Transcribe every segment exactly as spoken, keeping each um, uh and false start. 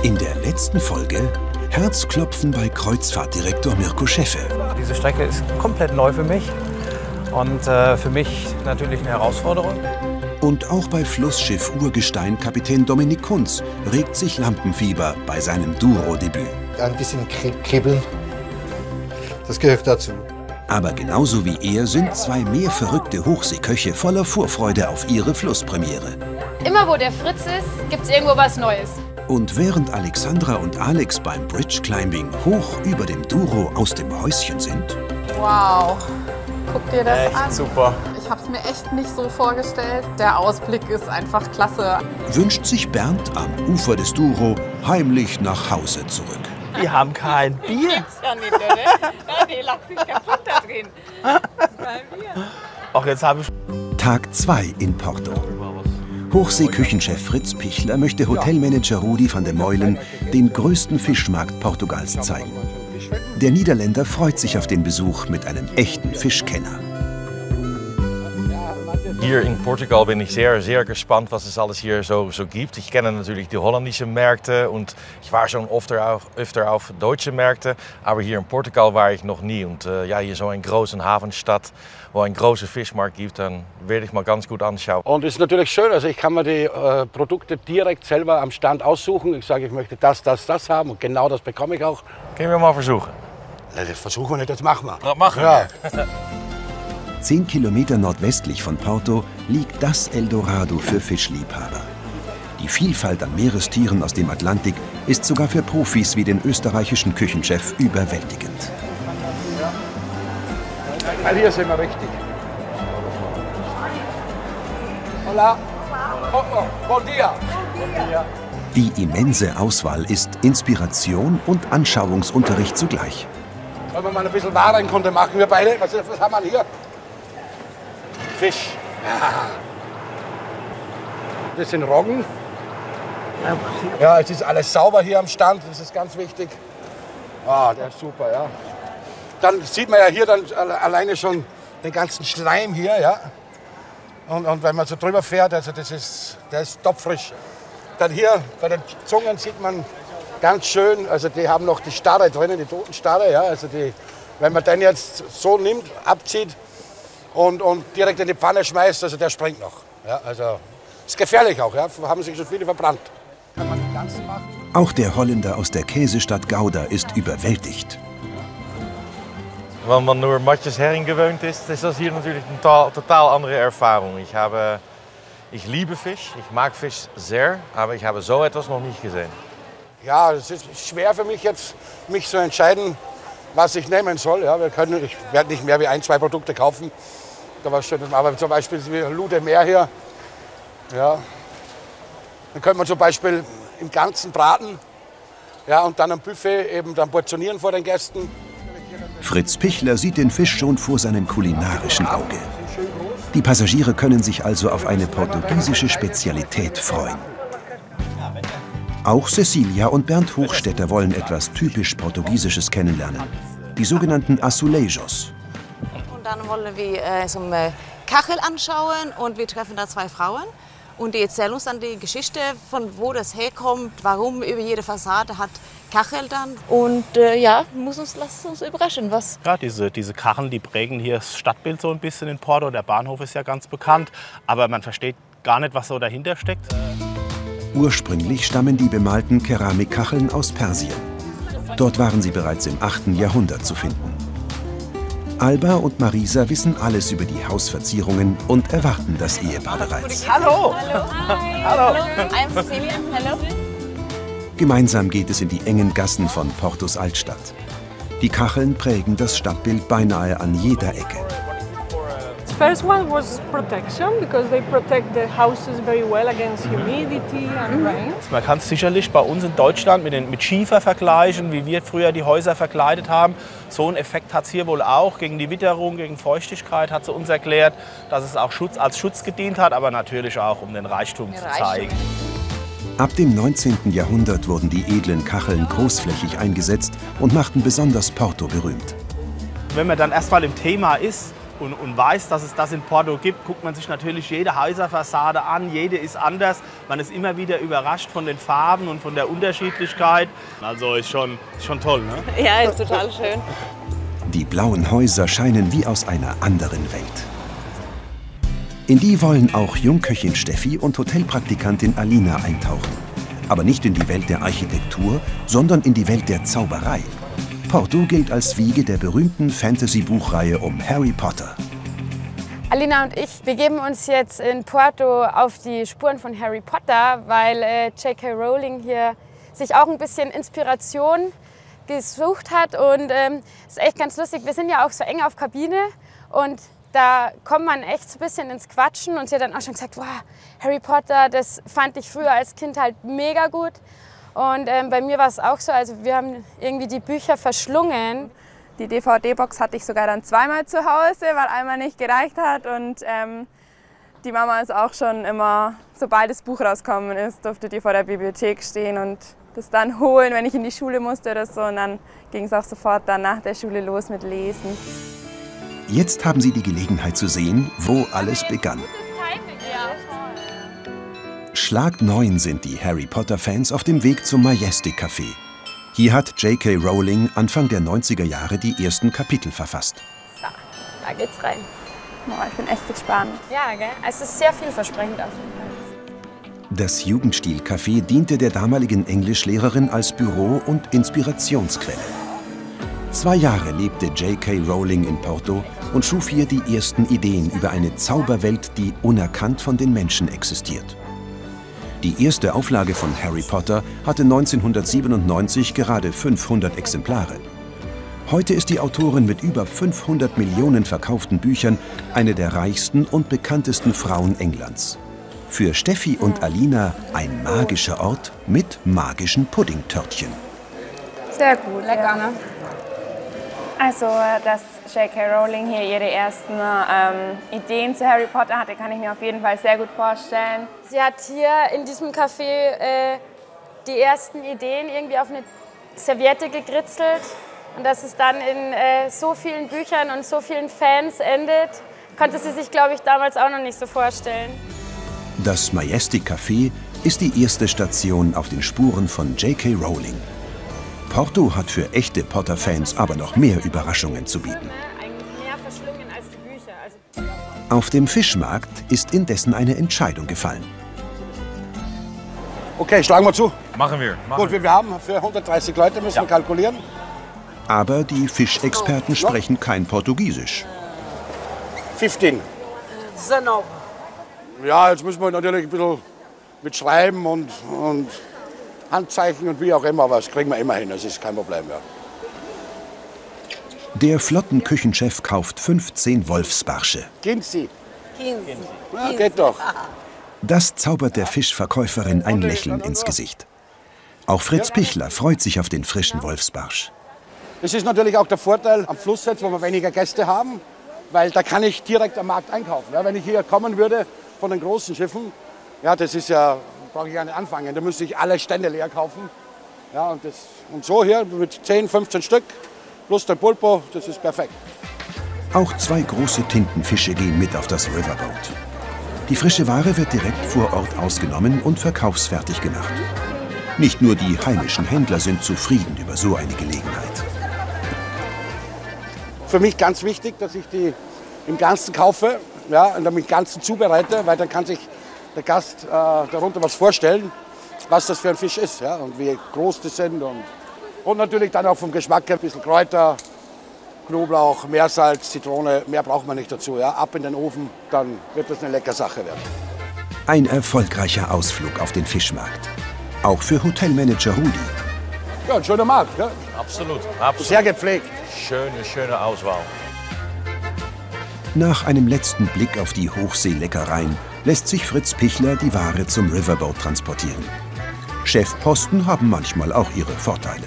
In der letzten Folge Herzklopfen bei Kreuzfahrtdirektor Mirko Scheffe. Diese Strecke ist komplett neu für mich und äh, für mich natürlich eine Herausforderung. Und auch bei Flussschiff Urgestein Kapitän Dominik Kunz regt sich Lampenfieber bei seinem Duro-Debüt. Ein bisschen kribbeln, das gehört dazu. Aber genauso wie er sind zwei mehr verrückte Hochseeköche voller Vorfreude auf ihre Flusspremiere. Immer wo der Fritz ist, gibt's irgendwo was Neues. Und während Alexandra und Alex beim Bridge Climbing hoch über dem Duro aus dem Häuschen sind, wow, guck dir das echt an. Super. Ich habe es mir echt nicht so vorgestellt. Der Ausblick ist einfach klasse. wünscht sich Bernd am Ufer des Duro heimlich nach Hause zurück. Wir haben kein Bier. Ja nicht, oder? Nee, lass dich kaputt da drin. Kein Bier. Ach, jetzt habe ich... Tag zwei in Porto. Hochseeküchenchef Fritz Pichler möchte Hotelmanager Rudi van der Meulen den größten Fischmarkt Portugals zeigen. Der Niederländer freut sich auf den Besuch mit einem echten Fischkenner. Hier in Portugal bin ich sehr, sehr gespannt, was es alles hier so, so gibt. Ich kenne natürlich die holländischen Märkte und ich war schon öfter auf, öfter auf deutsche Märkte, aber hier in Portugal war ich noch nie. Und äh, ja, hier so eine große Hafenstadt, wo ein großer Fischmarkt gibt, dann werde ich mal ganz gut anschauen. Und es ist natürlich schön, also ich kann mir die äh, Produkte direkt selber am Stand aussuchen. Ich sage, ich möchte das, das, das haben und genau das bekomme ich auch. Können wir mal versuchen? Ja, das versuchen wir nicht, das machen wir. Ja, machen wir. Ja. Zehn Kilometer nordwestlich von Porto liegt das Eldorado für Fischliebhaber. Die Vielfalt an Meerestieren aus dem Atlantik ist sogar für Profis wie den österreichischen Küchenchef überwältigend. Weil hier sind wir richtig. Hola. Oh, oh. Bon dia. Die immense Auswahl ist Inspiration und Anschauungsunterricht zugleich. Wollen wir mal ein bisschen Warenkunde machen, wir beide? Was, was haben wir hier? Fisch. Ja. Das sind Roggen. Ja, es ist alles sauber hier am Stand, das ist ganz wichtig. Ah, der ist super, ja. Dann sieht man ja hier dann alleine schon den ganzen Schleim hier, ja. Und, und wenn man so drüber fährt, also das ist, der ist topfrisch. Dann hier bei den Zungen sieht man ganz schön, also die haben noch die Starre drinnen, die Totenstarre, ja. Also die, wenn man den jetzt so nimmt, abzieht und, und direkt in die Pfanne schmeißt, also der springt noch. Ja, also ist gefährlich auch, ja. Haben sich schon viele verbrannt. Kann man den ganzen machen. Auch der Holländer aus der Käsestadt Gouda ist überwältigt. Wenn man nur Matjes Hering gewöhnt ist, ist das hier natürlich eine total, total andere Erfahrung. Ich, habe, ich liebe Fisch, ich mag Fisch sehr, aber ich habe so etwas noch nicht gesehen. Ja, es ist schwer für mich jetzt, mich zu entscheiden, was ich nehmen soll. Ja, wir können, ich werde nicht mehr wie ein, zwei Produkte kaufen. Aber zum Beispiel wie Lude Meer hier. Ja. Dann könnte man zum Beispiel im Ganzen braten, ja, und dann am Buffet eben dann portionieren vor den Gästen. Fritz Pichler sieht den Fisch schon vor seinem kulinarischen Auge. Die Passagiere können sich also auf eine portugiesische Spezialität freuen. Auch Cecilia und Bernd Hochstetter wollen etwas typisch Portugiesisches kennenlernen. Die sogenannten Azulejos. Und dann wollen wir äh, so eine Kachel anschauen und wir treffen da zwei Frauen. Und die erzählen uns dann die Geschichte, von wo das herkommt, warum über jede Fassade hat Kachel dann. Und äh, ja, muss uns, lasst uns überraschen, was. Ja, diese, diese Kacheln, die prägen hier das Stadtbild so ein bisschen in Porto. Der Bahnhof ist ja ganz bekannt, aber man versteht gar nicht, was so dahinter steckt. Ursprünglich stammen die bemalten Keramikkacheln aus Persien. Dort waren sie bereits im achten Jahrhundert zu finden. Alba und Marisa wissen alles über die Hausverzierungen und erwarten das Ehepaar bereits. Hallo! Hallo! Hallo! I'm Cecilia. Hallo! Gemeinsam geht es in die engen Gassen von Portos Altstadt. Die Kacheln prägen das Stadtbild beinahe an jeder Ecke. The first one was protection, because they protect the houses very well against humidity and rain. Man kann es sicherlich bei uns in Deutschland mit, den, mit Schiefer vergleichen, wie wir früher die Häuser verkleidet haben. So einen Effekt hat es hier wohl auch. Gegen die Witterung, gegen Feuchtigkeit hat sie uns erklärt, dass es auch Schutz, als Schutz gedient hat, aber natürlich auch, um den Reichtum zu zeigen. Ab dem neunzehnten Jahrhundert wurden die edlen Kacheln großflächig eingesetzt und machten besonders Porto berühmt. Wenn man dann erstmal im Thema ist, und, und weiß, dass es das in Porto gibt, guckt man sich natürlich jede Häuserfassade an. Jede ist anders. Man ist immer wieder überrascht von den Farben und von der Unterschiedlichkeit. Also ist schon, ist schon toll, ne? Ja, ist total schön. Die blauen Häuser scheinen wie aus einer anderen Welt. In die wollen auch Jungköchin Steffi und Hotelpraktikantin Alina eintauchen. Aber nicht in die Welt der Architektur, sondern in die Welt der Zauberei. Porto gilt als Wiege der berühmten Fantasy-Buchreihe um Harry Potter. Alina und ich begeben uns jetzt in Porto auf die Spuren von Harry Potter, weil äh, J K Rowling hier sich auch ein bisschen Inspiration gesucht hat. Und ähm, ist echt ganz lustig. Wir sind ja auch so eng auf Kabine und da kommt man echt so ein bisschen ins Quatschen. Und sie hat dann auch schon gesagt, wow, Harry Potter, das fand ich früher als Kind halt mega gut. Und ähm, bei mir war es auch so, also wir haben irgendwie die Bücher verschlungen. Die D V D-Box hatte ich sogar dann zweimal zu Hause, weil einmal nicht gereicht hat. Und ähm, die Mama ist auch schon immer, sobald das Buch rausgekommen ist, durfte die vor der Bibliothek stehen und das dann holen, wenn ich in die Schule musste oder so. Und dann ging es auch sofort dann nach der Schule los mit Lesen. Jetzt haben Sie die Gelegenheit zu sehen, wo alles begann. Schlag neun sind die Harry Potter-Fans auf dem Weg zum Majestic Café. Hier hat J K Rowling Anfang der neunziger Jahre die ersten Kapitel verfasst. So, da geht's rein. Oh, ich bin echt gespannt. Ja, gell? Es ist sehr vielversprechend auf jeden Fall. Das Jugendstil-Café diente der damaligen Englischlehrerin als Büro und Inspirationsquelle. Zwei Jahre lebte J K Rowling in Porto und schuf hier die ersten Ideen über eine Zauberwelt, die unerkannt von den Menschen existiert. Die erste Auflage von Harry Potter hatte neunzehnhundertsiebenundneunzig gerade fünfhundert Exemplare. Heute ist die Autorin mit über fünfhundert Millionen verkauften Büchern eine der reichsten und bekanntesten Frauen Englands. Für Steffi und Alina ein magischer Ort mit magischen Puddingtörtchen. Sehr gut. Lecker, ne? Also, dass J K Rowling hier ihre ersten ähm, Ideen zu Harry Potter hatte, kann ich mir auf jeden Fall sehr gut vorstellen. Sie hat hier in diesem Café äh, die ersten Ideen irgendwie auf eine Serviette gekritzelt. Und dass es dann in äh, so vielen Büchern und so vielen Fans endet, konnte sie sich, glaube ich, damals auch noch nicht so vorstellen. Das Majestic Café ist die erste Station auf den Spuren von J K Rowling. Porto hat für echte Potter-Fans aber noch mehr Überraschungen zu bieten. Auf dem Fischmarkt ist indessen eine Entscheidung gefallen. Okay, schlagen wir zu. Machen wir. Machen Gut, wir haben für hundertdreißig Leute, müssen ja. wir kalkulieren. Aber die Fischexperten sprechen kein Portugiesisch. fünfzehn. Ja, jetzt müssen wir natürlich ein bisschen mit Schreiben und, und Handzeichen und wie auch immer, aber das kriegen wir immer hin, das ist kein Problem. Ja. Der Flottenküchenchef kauft fünfzehn Wolfsbarsche. quinze. Ja, geht doch. Das zaubert der Fischverkäuferin ein Lächeln ins Gesicht. Auch Fritz Pichler freut sich auf den frischen Wolfsbarsch. Das ist natürlich auch der Vorteil am Fluss jetzt, wo wir weniger Gäste haben, weil da kann ich direkt am Markt einkaufen. Ja, wenn ich hier kommen würde von den großen Schiffen, ja, das ist ja, brauche ich ja nicht anfangen, da müsste ich alle Stände leer kaufen. Ja, und, das, und so hier mit zehn, fünfzehn Stück plus der Pulpo, das ist perfekt. Auch zwei große Tintenfische gehen mit auf das Riverboat. Die frische Ware wird direkt vor Ort ausgenommen und verkaufsfertig gemacht. Nicht nur die heimischen Händler sind zufrieden über so eine Gelegenheit. Für mich ganz wichtig, dass ich die im Ganzen kaufe, ja, und dann im Ganzen zubereite, weil dann kann sich der Gast äh, darunter was vorstellen, was das für ein Fisch ist, ja, und wie groß die sind. Und, und natürlich dann auch vom Geschmack her ein bisschen Kräuter, Knoblauch, Meersalz, Zitrone, mehr braucht man nicht dazu. Ja. Ab in den Ofen, dann wird das eine leckere Sache werden. Ein erfolgreicher Ausflug auf den Fischmarkt. Auch für Hotelmanager Rudi. Ja, ein schöner Markt. Ja. Absolut, absolut. Sehr gepflegt. Schöne, schöne Auswahl. Nach einem letzten Blick auf die Hochseeleckereien lässt sich Fritz Pichler die Ware zum Riverboat transportieren. Chefposten haben manchmal auch ihre Vorteile.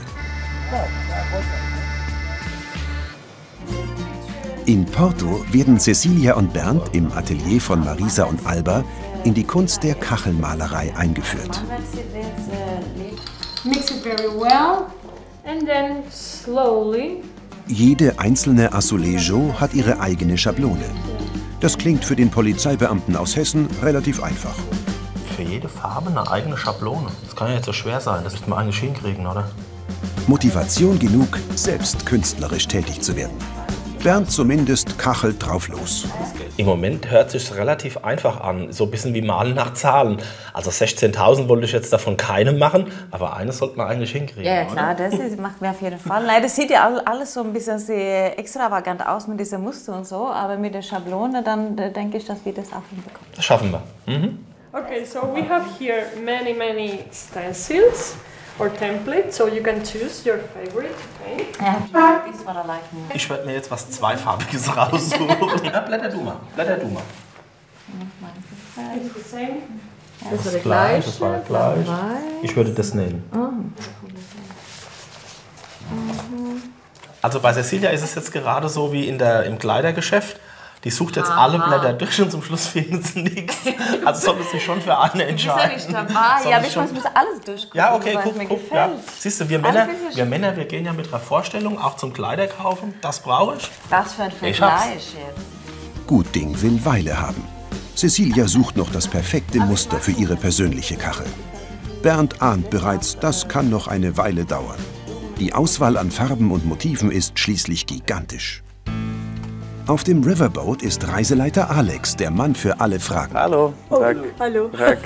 In Porto werden Cecilia und Bernd im Atelier von Marisa und Alba in die Kunst der Kachelmalerei eingeführt. Mix it very well and then slowly Jede einzelne Azulejo hat ihre eigene Schablone. Das klingt für den Polizeibeamten aus Hessen relativ einfach. Für jede Farbe eine eigene Schablone. Das kann ja jetzt so schwer sein, das müssten wir eigentlich hinkriegen, oder? Motivation genug, selbst künstlerisch tätig zu werden. Bernd zumindest kachelt drauf los. Im Moment hört es sich relativ einfach an, so ein bisschen wie Malen nach Zahlen. Also sechzehntausend wollte ich jetzt davon keine machen, aber eines sollte man eigentlich hinkriegen. Ja, klar, das ist, macht mir auf jeden Fall. Leider sieht ja alles so ein bisschen sehr extravagant aus mit dieser Muster und so, aber mit der Schablone, dann denke ich, dass wir das auch hinbekommen. Das schaffen wir. Mhm. Okay, so we have here many, many stencils or templates, so you can choose your favorite paint. Yeah, this is what I like more. Ich werde mir jetzt was Zweifarbiges raussuchen. Ja, blätter du mal, blätter du mal. It's the same. Das ist gleich, das war gleich. Ich würde das nehmen. Also bei Cecilia ist es jetzt gerade so wie in der, im Kleidergeschäft. Die sucht jetzt Aha. alle Blätter durch und zum Schluss findet sie nichts. Also sollte sie schon für eine entscheiden. Ist ja nicht dabei. Ja, aber ich muss alles durchgucken, ja, okay, guck, mir guck, ja. Siehst du, wir Männer, wir Männer, wir gehen ja mit einer Vorstellung auch zum Kleiderkaufen. Das brauche ich. Was für ein Vergleich jetzt. Gut Ding will Weile haben. Cecilia sucht noch das perfekte Muster für ihre persönliche Kachel. Bernd ahnt bereits, das kann noch eine Weile dauern. Die Auswahl an Farben und Motiven ist schließlich gigantisch. Auf dem Riverboat ist Reiseleiter Alex, der Mann für alle Fragen. Hallo. Tag. Oh, hallo. Tag.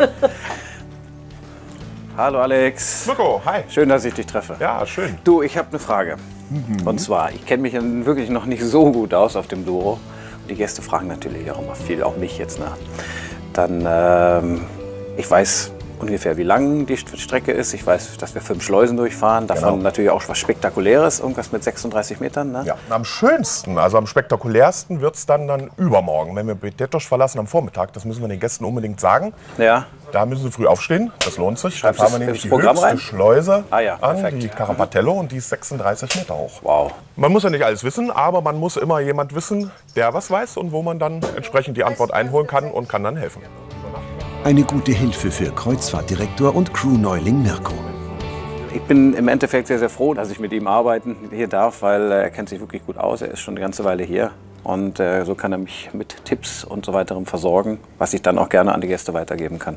Hallo Alex. Mirko, hi. Schön, dass ich dich treffe. Ja, schön. Du, ich habe eine Frage. Mhm. Und zwar, ich kenne mich wirklich noch nicht so gut aus auf dem Douro. Und die Gäste fragen natürlich auch immer viel, auch mich jetzt nach. Dann, ähm, ich weiß ungefähr, wie lang die Strecke ist. Ich weiß, dass wir fünf Schleusen durchfahren. Davon genau. natürlich auch was Spektakuläres, irgendwas mit sechsunddreißig Metern. Ne? Ja, am schönsten, also am spektakulärsten wird es dann, dann übermorgen, wenn wir Betoš verlassen am Vormittag. Das müssen wir den Gästen unbedingt sagen. Ja. Da müssen sie früh aufstehen, das lohnt sich. Schreibst da fahren wir nämlich die Programm höchste rein? Schleuse ah, ja, an, perfekt. die Carapatello, und die ist sechsunddreißig Meter hoch. Wow. Man muss ja nicht alles wissen, aber man muss immer jemand wissen, der was weiß und wo man dann entsprechend die Antwort einholen kann und kann dann helfen. Eine gute Hilfe für Kreuzfahrtdirektor und Crewneuling Mirko. Ich bin im Endeffekt sehr, sehr froh, dass ich mit ihm arbeiten hier darf, weil er kennt sich wirklich gut aus. Er ist schon eine ganze Weile hier. Und äh, so kann er mich mit Tipps und so weiterem versorgen, was ich dann auch gerne an die Gäste weitergeben kann.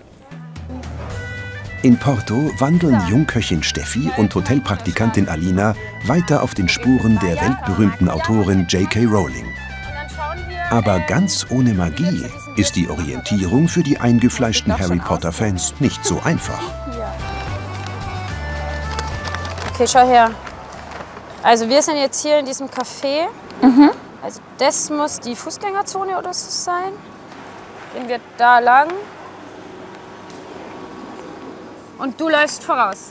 In Porto wandeln Jungköchin Steffi und Hotelpraktikantin Alina weiter auf den Spuren der weltberühmten Autorin J K Rowling. Aber ganz ohne Magie ist die Orientierung für die eingefleischten Harry Potter-Fans nicht so einfach. Okay, schau her. Also wir sind jetzt hier in diesem Café. Mhm. Also das muss die Fußgängerzone oder so sein. Gehen wir da lang. Und du läufst voraus.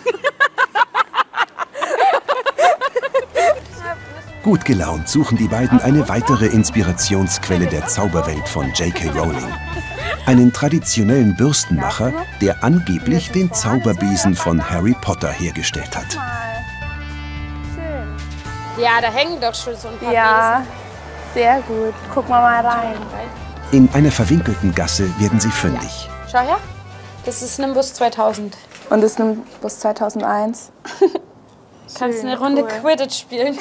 Gut gelaunt suchen die beiden eine weitere Inspirationsquelle der Zauberwelt von J K Rowling. Einen traditionellen Bürstenmacher, der angeblich den Zauberbesen von Harry Potter hergestellt hat. Ja, da hängen doch schon so ein paar Ja, Besen. sehr gut. Gucken wir mal rein. In einer verwinkelten Gasse werden sie fündig. Schau her, das ist Nimbus zweitausend. Und das ist Nimbus zweitausendeins. Kannst eine Runde cool. Quidditch spielen.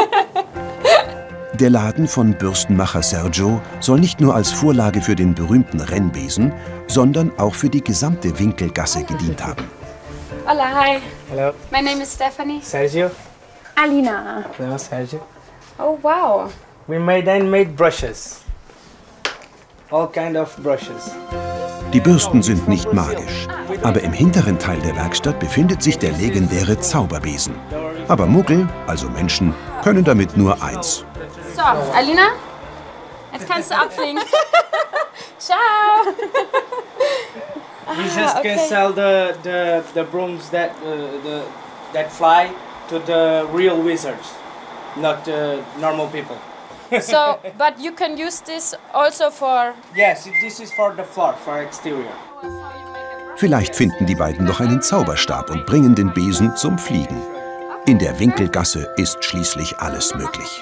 Der Laden von Bürstenmacher Sergio soll nicht nur als Vorlage für den berühmten Rennbesen, sondern auch für die gesamte Winkelgasse gedient haben. Hola, hi. Hello. My name is Stephanie. Sergio. Alina. Hello, Sergio. Oh, wow. We made handmade brushes. All kind of brushes. Die Bürsten sind nicht magisch, aber im hinteren Teil der Werkstatt befindet sich der legendäre Zauberbesen. Aber Muggel, also Menschen, können damit nur eins. So, Alina, jetzt kannst du abfliegen. Ciao. We just can sell the the the brooms that uh, the that fly to the real wizards, not the normal people. So, but you can use this also for... Yes, this is for the floor, for exterior. Vielleicht finden die beiden noch einen Zauberstab und bringen den Besen zum Fliegen. In der Winkelgasse ist schließlich alles möglich.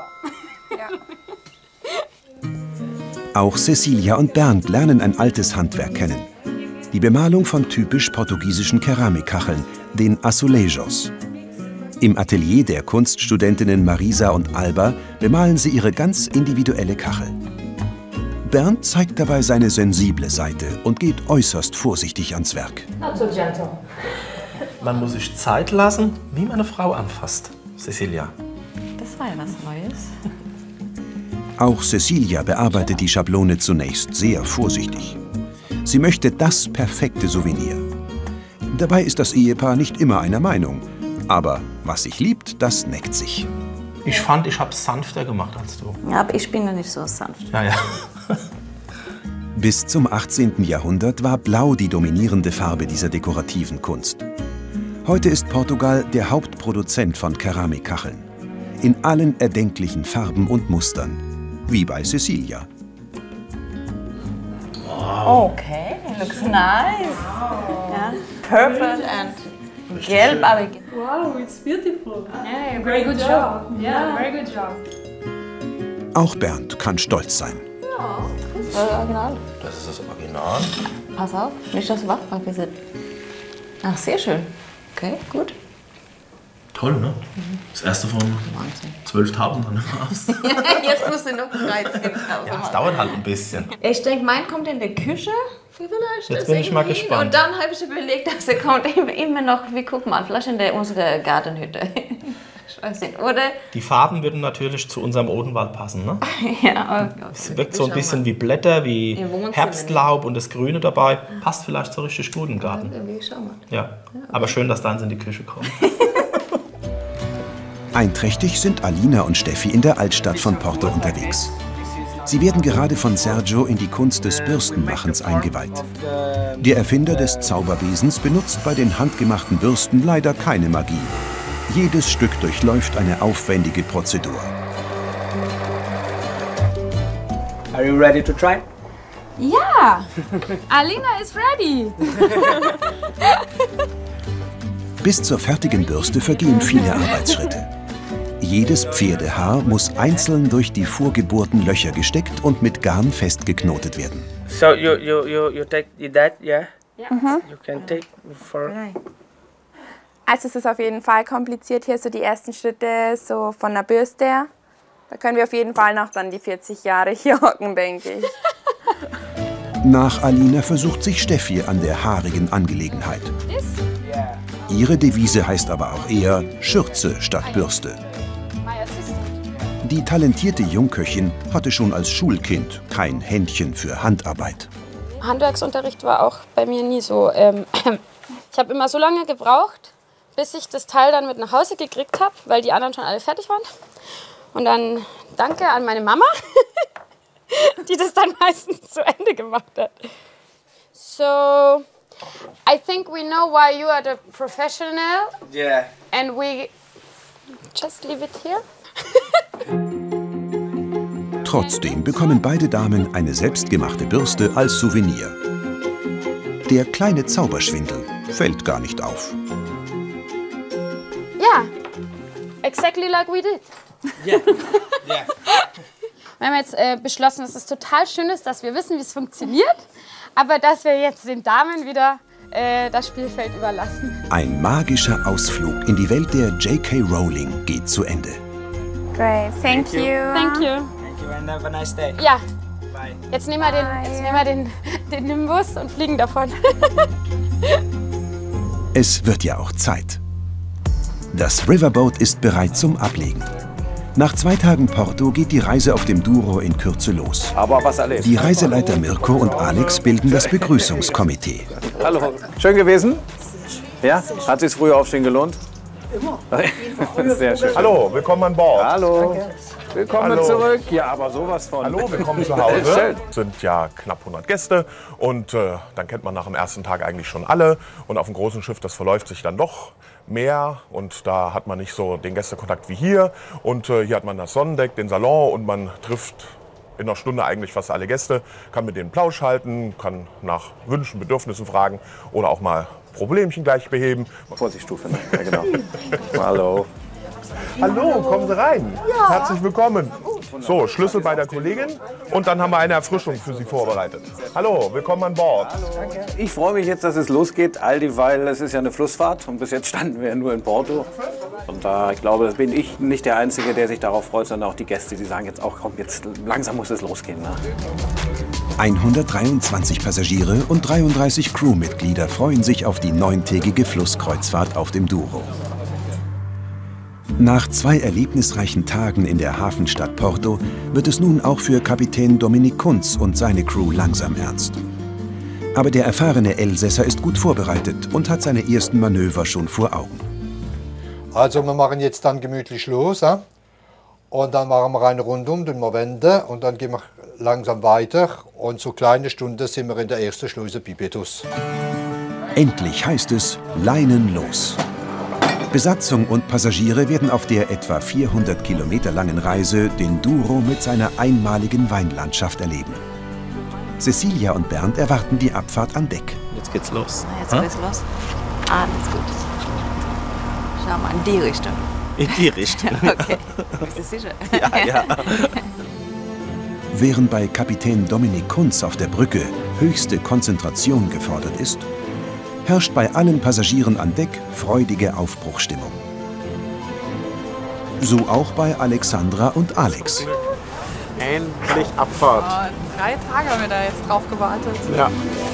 Auch Cecilia und Bernd lernen ein altes Handwerk kennen. Die Bemalung von typisch portugiesischen Keramikkacheln, den Azulejos. Im Atelier der Kunststudentinnen Marisa und Alba bemalen sie ihre ganz individuelle Kachel. Bernd zeigt dabei seine sensible Seite und geht äußerst vorsichtig ans Werk. Not so gentle. Man muss sich Zeit lassen, wie man eine Frau anfasst. Cecilia. Das war ja was Neues. Auch Cecilia bearbeitet die Schablone zunächst sehr vorsichtig. Sie möchte das perfekte Souvenir. Dabei ist das Ehepaar nicht immer einer Meinung. Aber was sich liebt, das neckt sich. Ich fand, ich habe es sanfter gemacht als du. Ja, aber ich bin ja nicht so sanft. Ja, ja. Bis zum achtzehnten Jahrhundert war Blau die dominierende Farbe dieser dekorativen Kunst. Heute ist Portugal der Hauptproduzent von Keramikkacheln. In allen erdenklichen Farben und Mustern. Wie bei Cecilia. Wow. Okay, looks nice. Yeah. Purple and gelb, aber... Wow, it's beautiful. Yeah, very good job. Yeah, very good job. Auch Bernd kann stolz sein. Ja, das ist das Original. Das ist das Original. Pass auf, nicht das Wachpapier sind. Ach, sehr schön. Okay, gut. Toll, ne? Das erste von zwölftausend an Jetzt musst du noch dreizehn. Ja, das dauert halt ein bisschen. Ich denke, mein kommt in der Küche. Vielleicht Jetzt bin ich mal gespannt. Und dann habe ich überlegt, dass er kommt immer noch, wie guck mal, vielleicht in der, unsere Gartenhütte. Ich weiß nicht, oder? Die Farben würden natürlich zu unserem Odenwald passen, ne? Ja, okay. Es wirkt so ein bisschen wie Blätter, wie Herbstlaub und das Grüne dabei. Passt vielleicht so richtig gut im Garten. Ja, aber schön, dass deins in die Küche kommt. Einträchtig sind Alina und Steffi in der Altstadt von Porto unterwegs. Sie werden gerade von Sergio in die Kunst des Bürstenmachens eingeweiht. Der Erfinder des Zauberwesens benutzt bei den handgemachten Bürsten leider keine Magie. Jedes Stück durchläuft eine aufwendige Prozedur. Are you ready to try? Ja! Alina is ready! Bis zur fertigen Bürste vergehen viele Arbeitsschritte. Jedes Pferdehaar muss einzeln durch die vorgebohrten Löcher gesteckt und mit Garn festgeknotet werden. So you you you you take that, yeah? Ja. Mhm. You can take for. Also es ist auf jeden Fall kompliziert hier so die ersten Schritte so von der Bürste her. Da können wir auf jeden Fall noch dann die vierzig Jahre hier hocken, denke ich. Nach Alina versucht sich Steffi an der haarigen Angelegenheit. Ihre Devise heißt aber auch eher Schürze statt Bürste. Die talentierte Jungköchin hatte schon als Schulkind kein Händchen für Handarbeit. Handwerksunterricht war auch bei mir nie so. Ähm, ich habe immer so lange gebraucht, bis ich das Teil dann mit nach Hause gekriegt habe, weil die anderen schon alle fertig waren. Und dann danke an meine Mama, die das dann meistens zu Ende gemacht hat. So, I think we know why you are the professional. Yeah. And we just leave it here. Trotzdem bekommen beide Damen eine selbstgemachte Bürste als Souvenir. Der kleine Zauberschwindel fällt gar nicht auf. Ja, exactly like we did. Yeah. Yeah. Wir haben jetzt äh, beschlossen, dass es total schön ist, dass wir wissen, wie es funktioniert, aber dass wir jetzt den Damen wieder äh, das Spielfeld überlassen. Ein magischer Ausflug in die Welt der J K Rowling geht zu Ende. Great, thank, Thank you. you. Thank you. Thank you and have a nice day. Ja, Bye. jetzt nehmen wir den, jetzt nehmen wir den, den Nimbus und fliegen davon. Es wird ja auch Zeit. Das Riverboat ist bereit zum Ablegen. Nach zwei Tagen Porto geht die Reise auf dem Douro in Kürze los. Aber was erlebt? Die Reiseleiter Mirko und Alex bilden das Begrüßungskomitee. Hallo, schön gewesen? Ja? Hat sich früher aufstehen gelohnt? Sehr schön. Hallo, willkommen an Bord. Hallo. Willkommen Hallo. zurück. Ja, aber sowas von. Hallo, willkommen zu Hause. Es sind ja knapp hundert Gäste und äh, dann kennt man nach dem ersten Tag eigentlich schon alle. Und auf dem großen Schiff, das verläuft sich dann doch mehr und da hat man nicht so den Gästekontakt wie hier. Und äh, hier hat man das Sonnendeck, den Salon und man trifft in einer Stunde eigentlich fast alle Gäste, kann mit denen Plausch halten, kann nach Wünschen, Bedürfnissen fragen oder auch mal Problemchen gleich beheben. Vorsichtsstufe, ne? Ja, genau. Hallo. Hallo, kommen Sie rein. Ja. Herzlich willkommen. So, Schlüssel bei der Kollegin und dann haben wir eine Erfrischung für Sie vorbereitet. Hallo, willkommen an Bord. Ich freue mich jetzt, dass es losgeht, all dieweil es ist ja eine Flussfahrt und bis jetzt standen wir ja nur in Porto. Und da, ich glaube, das bin ich nicht der Einzige, der sich darauf freut, sondern auch die Gäste, die sagen jetzt auch, komm, jetzt langsam muss es losgehen. Ne? hundertdreiundzwanzig Passagiere und dreiunddreißig Crewmitglieder freuen sich auf die neuntägige Flusskreuzfahrt auf dem Douro. Nach zwei erlebnisreichen Tagen in der Hafenstadt Porto wird es nun auch für Kapitän Dominik Kunz und seine Crew langsam ernst. Aber der erfahrene Elsässer ist gut vorbereitet und hat seine ersten Manöver schon vor Augen. Also wir machen jetzt dann gemütlich los. He? Und dann machen wir eine Runde um, dann wir wenden und dann gehen wir langsam weiter. Und so kleine Stunde sind wir in der ersten Schleuse Pipetus. Endlich heißt es Leinen los. Besatzung und Passagiere werden auf der etwa vierhundert Kilometer langen Reise den Douro mit seiner einmaligen Weinlandschaft erleben. Cecilia und Bernd erwarten die Abfahrt an Deck. Jetzt geht's los. Jetzt geht's los. Alles gut. Schau mal in die Richtung. In die Richtung. Okay. Bist du sicher? Ja, ja. Während bei Kapitän Dominik Kunz auf der Brücke höchste Konzentration gefordert ist, herrscht bei allen Passagieren an Deck freudige Aufbruchstimmung. So auch bei Alexandra und Alex. Endlich Abfahrt. Oh, drei Tage haben wir da jetzt drauf gewartet. Ja.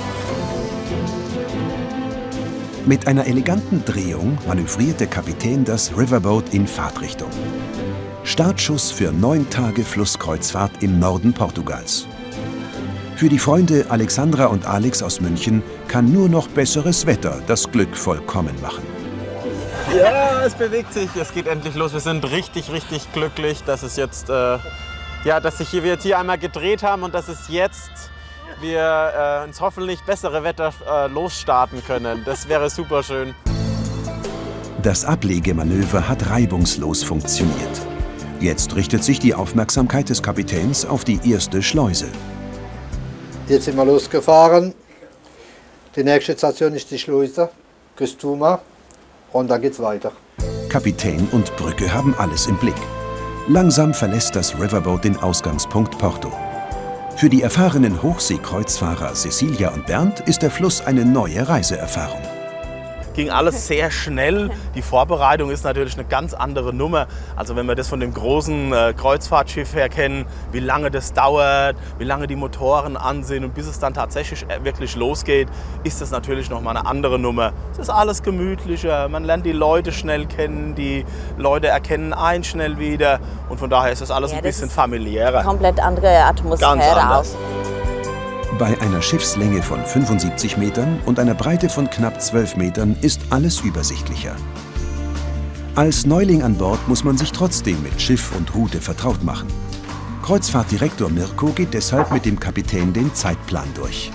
Mit einer eleganten Drehung manövriert der Kapitän das Riverboat in Fahrtrichtung. Startschuss für neun Tage Flusskreuzfahrt im Norden Portugals. Für die Freunde Alexandra und Alex aus München kann nur noch besseres Wetter das Glück vollkommen machen. Ja, es bewegt sich, es geht endlich los. Wir sind richtig, richtig glücklich, dass es jetzt, äh, ja, dass sich hier, wir jetzt hier einmal gedreht haben und dass es jetzt wir äh, ins hoffentlich bessere Wetter äh, losstarten können. Das wäre super schön. Das Ablegemanöver hat reibungslos funktioniert. Jetzt richtet sich die Aufmerksamkeit des Kapitäns auf die erste Schleuse. Jetzt sind wir losgefahren. Die nächste Station ist die Schleuse Cristuma und dann geht's weiter. Kapitän und Brücke haben alles im Blick. Langsam verlässt das Riverboat den Ausgangspunkt Porto. Für die erfahrenen Hochseekreuzfahrer Cecilia und Bernd ist der Fluss eine neue Reiseerfahrung. Ging alles sehr schnell. Die Vorbereitung ist natürlich eine ganz andere Nummer. Also wenn wir das von dem großen äh, Kreuzfahrtschiff her kennen, wie lange das dauert, wie lange die Motoren an sind und bis es dann tatsächlich wirklich losgeht, ist das natürlich noch mal eine andere Nummer. Es ist alles gemütlicher, man lernt die Leute schnell kennen, die Leute erkennen einen schnell wieder und von daher ist das alles ja, ein das bisschen familiärer. Komplett andere Atmosphäre aus. Bei einer Schiffslänge von fünfundsiebzig Metern und einer Breite von knapp zwölf Metern ist alles übersichtlicher. Als Neuling an Bord muss man sich trotzdem mit Schiff und Route vertraut machen. Kreuzfahrtdirektor Mirko geht deshalb mit dem Kapitän den Zeitplan durch.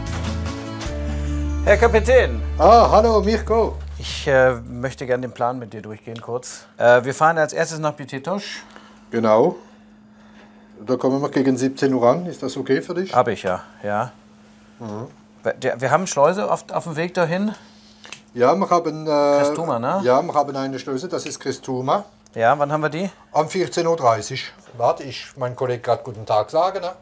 Herr Kapitän! Ah, hallo Mirko! Ich äh, möchte gerne den Plan mit dir durchgehen kurz. Äh, wir fahren als erstes nach Pitétos. Genau. Da kommen wir gegen siebzehn Uhr an. Ist das okay für dich? Hab ich ja, ja. Mhm. Wir haben Schleuse auf, auf dem Weg dahin. Ja, wir haben... Äh, Cristuma, ne? Ja, wir haben eine Schleuse, das ist Cristuma. Ja, wann haben wir die? Um vierzehn Uhr dreißig. Warte, ich meinen Kollegen gerade guten Tag sagen. Ne?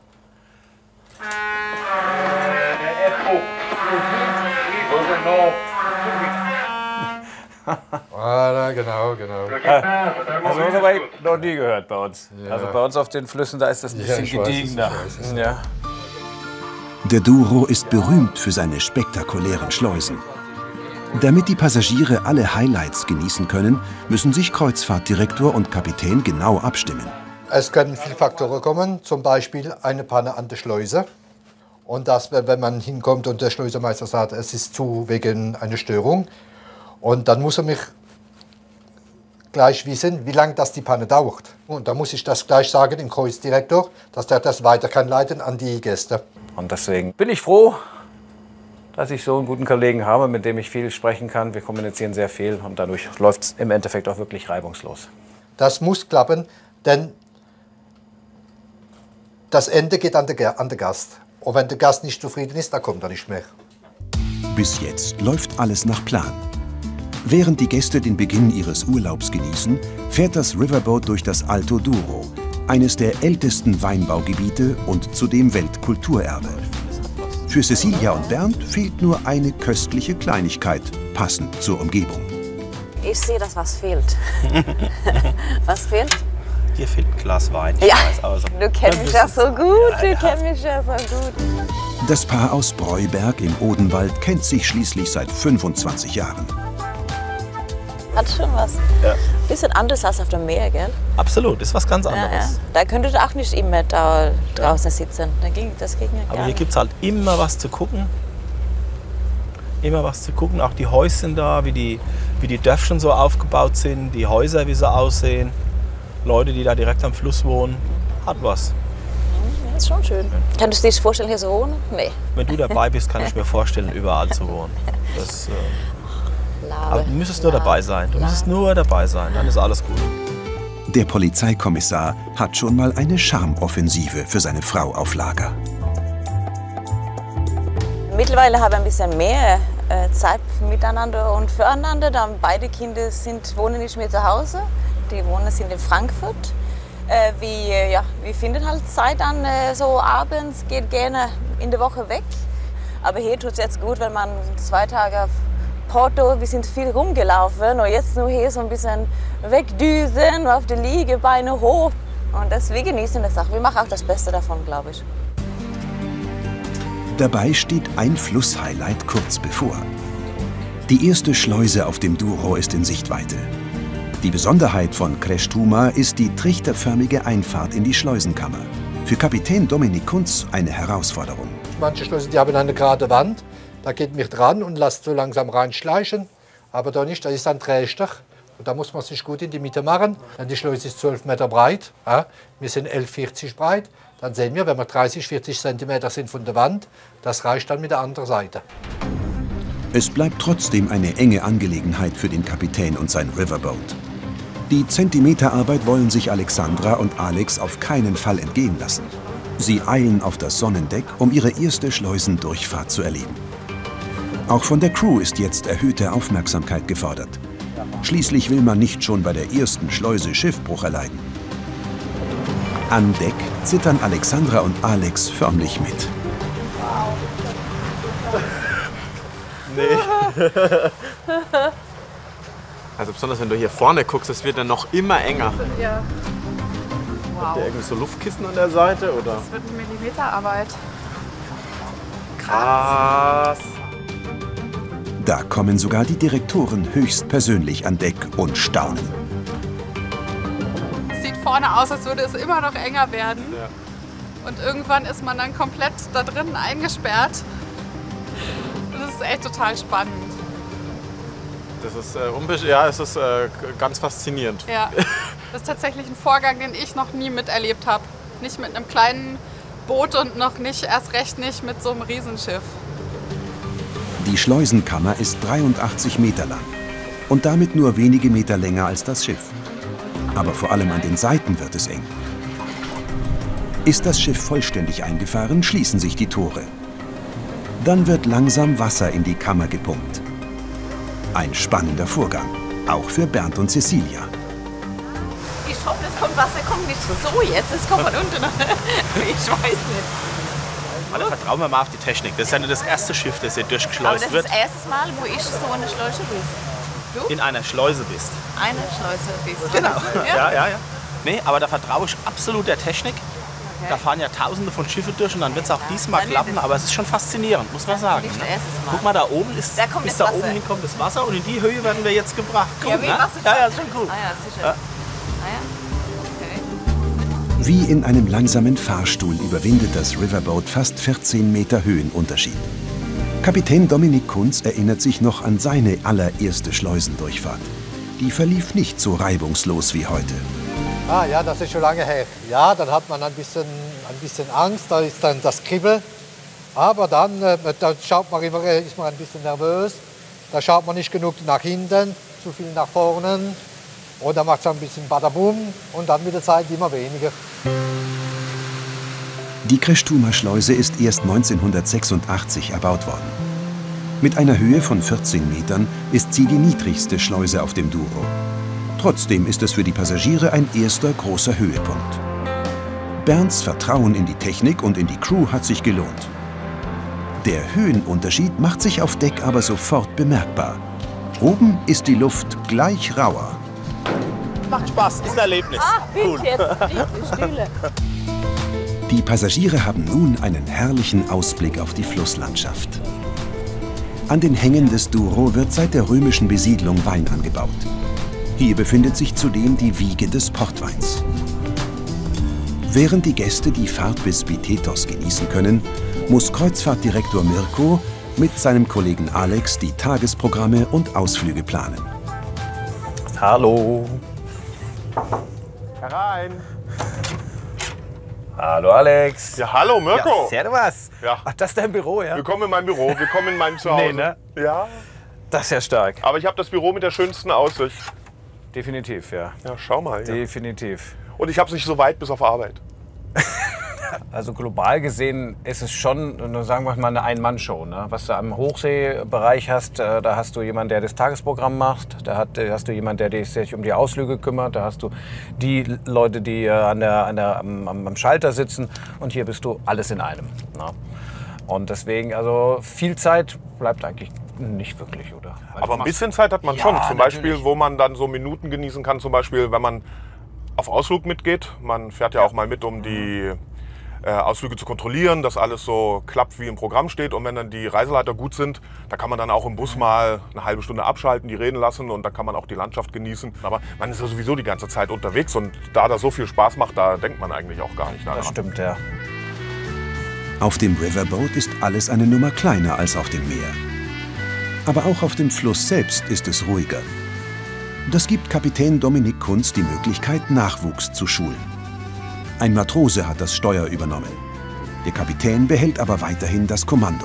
Ah, genau, genau. Also das habe ich noch nie gehört bei uns. Ja. Also bei uns auf den Flüssen, da ist das ein bisschen ja, gediegener. Ja. Der Douro ist berühmt für seine spektakulären Schleusen. Damit die Passagiere alle Highlights genießen können, müssen sich Kreuzfahrtdirektor und Kapitän genau abstimmen. Es können viele Faktoren kommen, zum Beispiel eine Panne an der Schleuse. Und das, wenn man hinkommt und der Schleusermeister sagt, es ist zu wegen einer Störung. Und dann muss er mich gleich wissen, wie lange das die Panne dauert. Und dann muss ich das gleich sagen dem Kreuzdirektor, dass der das weiter kann leiten an die Gäste. Und deswegen bin ich froh, dass ich so einen guten Kollegen habe, mit dem ich viel sprechen kann. Wir kommunizieren sehr viel und dadurch läuft es im Endeffekt auch wirklich reibungslos. Das muss klappen, denn das Ende geht an den, an den Gast. Und wenn der Gast nicht zufrieden ist, dann kommt er nicht mehr. Bis jetzt läuft alles nach Plan. Während die Gäste den Beginn ihres Urlaubs genießen, fährt das Riverboat durch das Alto Douro, eines der ältesten Weinbaugebiete und zudem Weltkulturerbe. Für Cecilia und Bernd fehlt nur eine köstliche Kleinigkeit, passend zur Umgebung. Ich sehe, dass was fehlt. Was fehlt? Hier fehlt ein Glas Wein. Ich Ja, weiß, aber so du kennst mich ja so gut. Ja, Du ja. kennst mich ja so gut. Das Paar aus Breuberg im Odenwald kennt sich schließlich seit fünfundzwanzig Jahren. Hat schon was. Ja. Bisschen anders als auf dem Meer, gell? Absolut, ist was ganz Ja, ja. anderes. Da könntet ihr auch nicht immer da draußen sitzen. Da ging, das ging ja Aber gar hier nicht. gibt es halt immer was zu gucken. Immer was zu gucken. Auch die Häuschen da, wie die, wie die Dörfchen so aufgebaut sind, die Häuser, wie sie aussehen. Leute, die da direkt am Fluss wohnen. Hat was. Das ist schon schön. Kannst du dir vorstellen, hier zu wohnen? Nee. Wenn du dabei bist, kann ich mir vorstellen, überall zu wohnen. Das, äh, aber du müsstest nur dabei sein. Du müsstest nur dabei sein, dann ist alles gut. Der Polizeikommissar hat schon mal eine Charmoffensive für seine Frau auf Lager. Mittlerweile habe ich ein bisschen mehr äh, Zeit miteinander und füreinander. Dann beide Kinder sind, wohnen nicht mehr zu Hause. Die wohnen sind in Frankfurt. Äh, wir, ja, wir finden halt Zeit an, äh, so abends, geht gerne in der Woche weg. Aber hier tut es jetzt gut, wenn man zwei Tage auf Porto, wir sind viel rumgelaufen und jetzt nur hier so ein bisschen wegdüsen, auf der Liege, Beine hoch. Und das, wir genießen das auch. Wir machen auch das Beste davon, glaube ich. Dabei steht ein Flusshighlight kurz bevor. Die erste Schleuse auf dem Douro ist in Sichtweite. Die Besonderheit von Creștuma ist die trichterförmige Einfahrt in die Schleusenkammer. Für Kapitän Dominik Kunz eine Herausforderung. Manche Schleusen, die haben eine gerade Wand. Da geht mich dran und lasst so langsam reinschleichen. Aber da nicht, das ist ein Trächter. Und da muss man sich gut in die Mitte machen. Denn die Schleuse ist zwölf Meter breit. Ja, wir sind elf vierzig breit. Dann sehen wir, wenn wir dreißig, vierzig Zentimeter sind von der Wand, das reicht dann mit der anderen Seite. Es bleibt trotzdem eine enge Angelegenheit für den Kapitän und sein Riverboat. Die Zentimeterarbeit wollen sich Alexandra und Alex auf keinen Fall entgehen lassen. Sie eilen auf das Sonnendeck, um ihre erste Schleusendurchfahrt zu erleben. Auch von der Crew ist jetzt erhöhte Aufmerksamkeit gefordert. Schließlich will man nicht schon bei der ersten Schleuse Schiffbruch erleiden. An Deck zittern Alexandra und Alex förmlich mit. Nee. Also besonders wenn du hier vorne guckst, es wird dann noch immer enger. Ja. Habt ihr irgendwie so Luftkissen an der Seite, oder? Das wird eine Millimeterarbeit. Krass. Da kommen sogar die Direktoren höchstpersönlich an Deck und staunen. Es sieht vorne aus, als würde es immer noch enger werden. Ja. Und irgendwann ist man dann komplett da drinnen eingesperrt. Das ist echt total spannend. Das ist, äh, ja, es ist äh, ganz faszinierend. Ja, das ist tatsächlich ein Vorgang, den ich noch nie miterlebt habe. Nicht mit einem kleinen Boot und noch nicht, erst recht nicht mit so einem Riesenschiff. Die Schleusenkammer ist dreiundachtzig Meter lang und damit nur wenige Meter länger als das Schiff. Aber vor allem an den Seiten wird es eng. Ist das Schiff vollständig eingefahren, schließen sich die Tore. Dann wird langsam Wasser in die Kammer gepumpt. Ein spannender Vorgang, auch für Bernd und Cecilia. Ich hoffe, es kommt Wasser, kommt nicht so jetzt, es kommt von unten. Ich weiß nicht. Alle vertrauen wir mal auf die Technik. Das ist ja nicht das erste Schiff, das hier Aber durchgeschleust das wird. ist das erste Mal, wo ich so in der Schleuse bin. Du? In einer Schleuse bist. Eine Schleuse bist. Genau. Ja, ja, ja. Nee, aber da vertraue ich absolut der Technik. Okay. Da fahren ja tausende von Schiffen durch und dann wird es auch diesmal dann klappen. wird es- Aber es ist schon faszinierend, muss man sagen. Nicht Ne? das erste Mal. Guck mal, da oben ist, Da kommt bis das da oben Wasser. hin kommt das Wasser und in die Höhe werden wir jetzt gebracht. Ja, Cool, wie ne? Wasser. Ja, ja, ist schon cool. Ah ja, sicher. Ja. Ah ja. Wie in einem langsamen Fahrstuhl überwindet das Riverboat fast vierzehn Meter Höhenunterschied. Kapitän Dominik Kunz erinnert sich noch an seine allererste Schleusendurchfahrt. Die verlief nicht so reibungslos wie heute. Ah ja, das ist schon lange her. Ja, dann hat man ein bisschen, ein bisschen Angst, da ist dann das Kribbeln. Aber dann, äh, dann schaut man immer, äh, ist man ein bisschen nervös. Da schaut man nicht genug nach hinten, zu viel nach vorne. Und dann macht es ein bisschen Badabum und dann mit der Zeit immer weniger. Die Creștuma-Schleuse ist erst neunzehnhundertsechsundachtzig erbaut worden. Mit einer Höhe von vierzehn Metern ist sie die niedrigste Schleuse auf dem Douro. Trotzdem ist es für die Passagiere ein erster großer Höhepunkt. Bernds Vertrauen in die Technik und in die Crew hat sich gelohnt. Der Höhenunterschied macht sich auf Deck aber sofort bemerkbar. Oben ist die Luft gleich rauer. Macht Spaß, ist ein Erlebnis. Ah, cool. jetzt, die Stühle. Die Passagiere haben nun einen herrlichen Ausblick auf die Flusslandschaft. An den Hängen des Douro wird seit der römischen Besiedlung Wein angebaut. Hier befindet sich zudem die Wiege des Portweins. Während die Gäste die Fahrt bis Bitetos genießen können, muss Kreuzfahrtdirektor Mirko mit seinem Kollegen Alex die Tagesprogramme und Ausflüge planen. Hallo. Herein. Hallo Alex. Ja, hallo Mirko. Ja, servus. Ja. Ach, das ist dein Büro, ja? Willkommen in meinem Büro, willkommen in meinem Zuhause. Nee, ne? Ja. Das ist ja stark. Aber ich habe das Büro mit der schönsten Aussicht. Definitiv, ja. Ja, schau mal. Ja. Definitiv. Und ich habe es nicht so weit bis auf Arbeit. Also global gesehen ist es schon, sagen wir mal, eine Ein-Mann-Show. Ne? Was du am Hochseebereich hast, da hast du jemanden, der das Tagesprogramm macht. Da hast du jemanden, der sich um die Ausflüge kümmert. Da hast du die Leute, die an der, an der, am, am Schalter sitzen. Und hier bist du alles in einem. Ne? Und deswegen, also viel Zeit bleibt eigentlich nicht wirklich, oder? Weil Aber ein bisschen Zeit hat man ja, schon. Zum natürlich. Beispiel, wo man dann so Minuten genießen kann. Zum Beispiel, wenn man auf Ausflug mitgeht. Man fährt ja auch mal mit, um die äh, Ausflüge zu kontrollieren, dass alles so klappt, wie im Programm steht. Und wenn dann die Reiseleiter gut sind, da kann man dann auch im Bus mal eine halbe Stunde abschalten, die reden lassen und da kann man auch die Landschaft genießen. Aber man ist ja sowieso die ganze Zeit unterwegs und da das so viel Spaß macht, da denkt man eigentlich auch gar nicht daran. Das stimmt, ja. Auf dem Riverboat ist alles eine Nummer kleiner als auf dem Meer. Aber auch auf dem Fluss selbst ist es ruhiger. Das gibt Kapitän Dominik Kunz die Möglichkeit, Nachwuchs zu schulen. Ein Matrose hat das Steuer übernommen. Der Kapitän behält aber weiterhin das Kommando.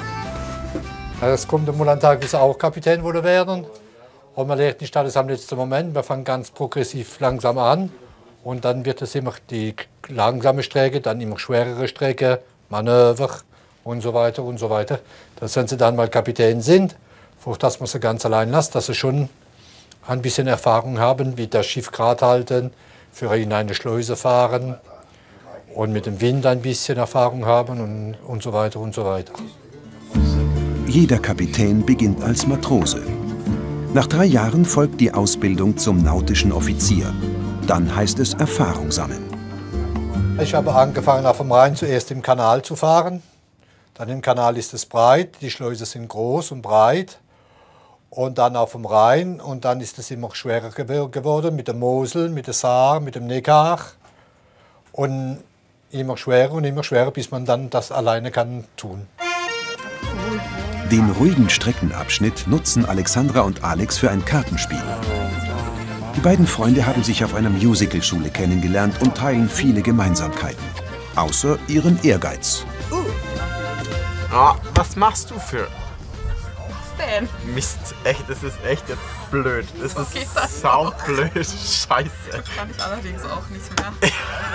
Es kommt einmal ein Tag, wie Sie auch Kapitän wollen werden. Und man lernt nicht alles am letzten Moment. Man fängt ganz progressiv langsam an. Und dann wird es immer die langsame Strecke, dann immer schwerere Strecke, Manöver und so weiter und so weiter. Dass, wenn Sie dann mal Kapitän sind, vor dass man sie ganz allein lässt, dass Sie schon ein bisschen Erfahrung haben, wie das Schiff gerade halten, für in eine Schleuse fahren und mit dem Wind ein bisschen Erfahrung haben und, und so weiter und so weiter. Jeder Kapitän beginnt als Matrose. Nach drei Jahren folgt die Ausbildung zum nautischen Offizier. Dann heißt es Erfahrung sammeln. Ich habe angefangen, auf dem Rhein zuerst im Kanal zu fahren. Dann im Kanal ist es breit, die Schleuse sind groß und breit. Und dann auf dem Rhein und dann ist es immer schwerer geworden mit der Mosel, mit der Saar, mit dem Neckar. Und immer schwerer und immer schwerer, bis man dann das alleine kann tun. Den ruhigen Streckenabschnitt nutzen Alexandra und Alex für ein Kartenspiel. Die beiden Freunde haben sich auf einer Musicalschule kennengelernt und teilen viele Gemeinsamkeiten. Außer ihren Ehrgeiz. Uh. Ah, was machst du für... Denn? Mist, echt, das ist echt jetzt blöd. Das so ist das saublöd, scheiße. Das kann ich allerdings auch nicht mehr.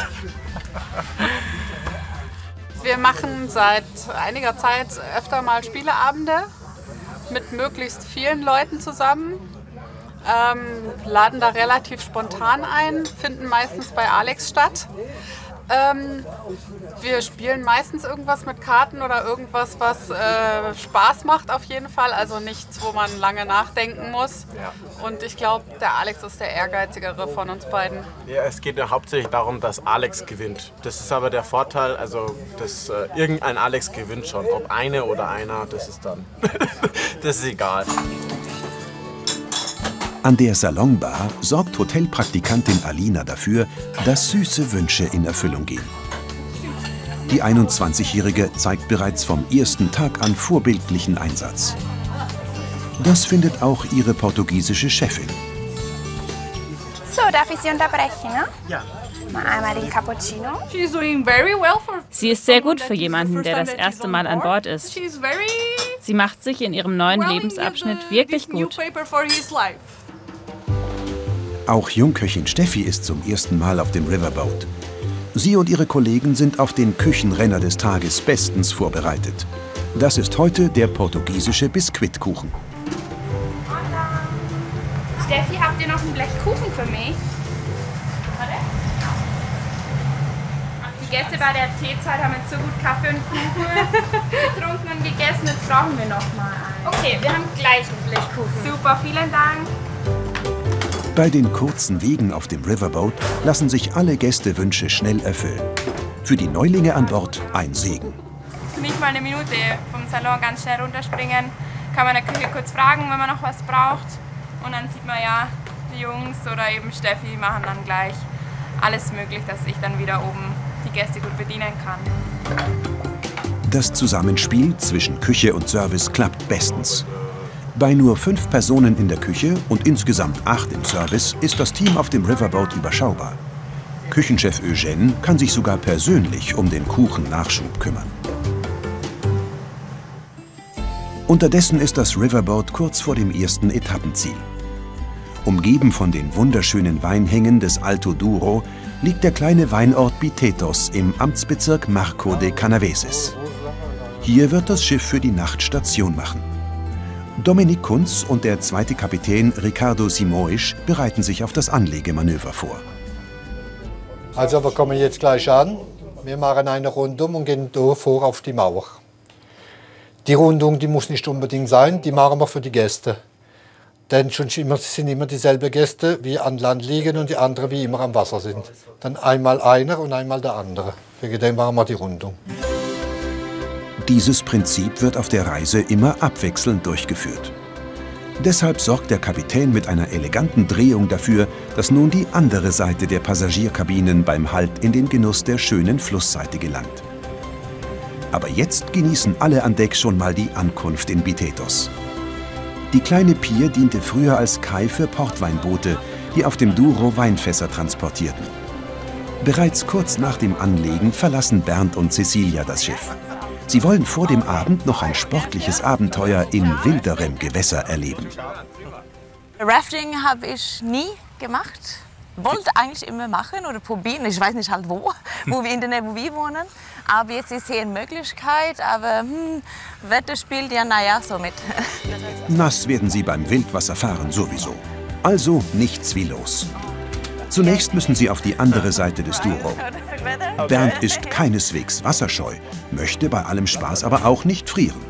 Wir machen seit einiger Zeit öfter mal Spieleabende mit möglichst vielen Leuten zusammen. Ähm, laden da relativ spontan ein, finden meistens bei Alex statt. Ähm, wir spielen meistens irgendwas mit Karten oder irgendwas, was äh, Spaß macht auf jeden Fall. Also nichts, wo man lange nachdenken muss. Ja. Und ich glaube, der Alex ist der ehrgeizigere von uns beiden. Ja, es geht ja hauptsächlich darum, dass Alex gewinnt. Das ist aber der Vorteil, also dass äh, irgendein Alex gewinnt schon. Ob eine oder einer, das ist dann, das ist egal. An der Salonbar sorgt Hotelpraktikantin Alina dafür, dass süße Wünsche in Erfüllung gehen. Die einundzwanzigjährige zeigt bereits vom ersten Tag an vorbildlichen Einsatz. Das findet auch ihre portugiesische Chefin. So, darf ich Sie unterbrechen, ne? Ja. Mal einmal den Cappuccino. Sie ist sehr gut für jemanden, der das erste Mal an Bord ist. Sie macht sich in ihrem neuen Lebensabschnitt wirklich gut. Auch Jungköchin Steffi ist zum ersten Mal auf dem Riverboat. Sie und ihre Kollegen sind auf den Küchenrenner des Tages bestens vorbereitet. Das ist heute der portugiesische Biskuitkuchen. Steffi, habt ihr noch ein Blech Kuchen für mich? Die Gäste bei der Teezeit haben jetzt so gut Kaffee und Kuchen getrunken und gegessen, jetzt brauchen wir noch mal einen. Okay, wir haben gleich einen Blechkuchen. Super, vielen Dank. Bei den kurzen Wegen auf dem Riverboat lassen sich alle Gästewünsche schnell erfüllen. Für die Neulinge an Bord ein Segen. Nicht mal eine Minute vom Salon ganz schnell runterspringen. Kann man in der Küche kurz fragen, wenn man noch was braucht. Und dann sieht man ja, die Jungs oder eben Steffi machen dann gleich alles möglich, dass ich dann wieder oben die Gäste gut bedienen kann. Das Zusammenspiel zwischen Küche und Service klappt bestens. Bei nur fünf Personen in der Küche und insgesamt acht im Service ist das Team auf dem Riverboat überschaubar. Küchenchef Eugène kann sich sogar persönlich um den Kuchen-Nachschub kümmern. Unterdessen ist das Riverboat kurz vor dem ersten Etappenziel. Umgeben von den wunderschönen Weinhängen des Alto Douro liegt der kleine Weinort Bitetos im Amtsbezirk Marco de Canaveses. Hier wird das Schiff für die Nacht Station machen. Dominik Kunz und der zweite Kapitän Ricardo Simoisch bereiten sich auf das Anlegemanöver vor. Also wir kommen jetzt gleich an. Wir machen eine Rundung und gehen da vor auf die Mauer. Die Rundung, die muss nicht unbedingt sein, die machen wir für die Gäste. Denn schon immer, sind immer dieselben Gäste, wie an Land liegen und die anderen, wie immer am Wasser sind. Dann einmal einer und einmal der andere. Wegen dem machen wir die Rundung. Dieses Prinzip wird auf der Reise immer abwechselnd durchgeführt. Deshalb sorgt der Kapitän mit einer eleganten Drehung dafür, dass nun die andere Seite der Passagierkabinen beim Halt in den Genuss der schönen Flussseite gelangt. Aber jetzt genießen alle an Deck schon mal die Ankunft in Bitetos. Die kleine Pier diente früher als Kai für Portweinboote, die auf dem Douro Weinfässer transportierten. Bereits kurz nach dem Anlegen verlassen Bernd und Cecilia das Schiff. Sie wollen vor dem Abend noch ein sportliches Abenteuer in wilderem Gewässer erleben. Rafting habe ich nie gemacht. Wollte eigentlich immer machen oder probieren. Ich weiß nicht halt wo, wo wir in der Nähe, wo wir wohnen. Aber jetzt ist hier eine Möglichkeit. Aber hm, Wetter spielt ja, naja, so mit. Nass werden sie beim Wildwasserfahren sowieso. Also nichts wie los. Zunächst müssen sie auf die andere Seite des Douro. Bernd ist keineswegs wasserscheu, möchte bei allem Spaß aber auch nicht frieren.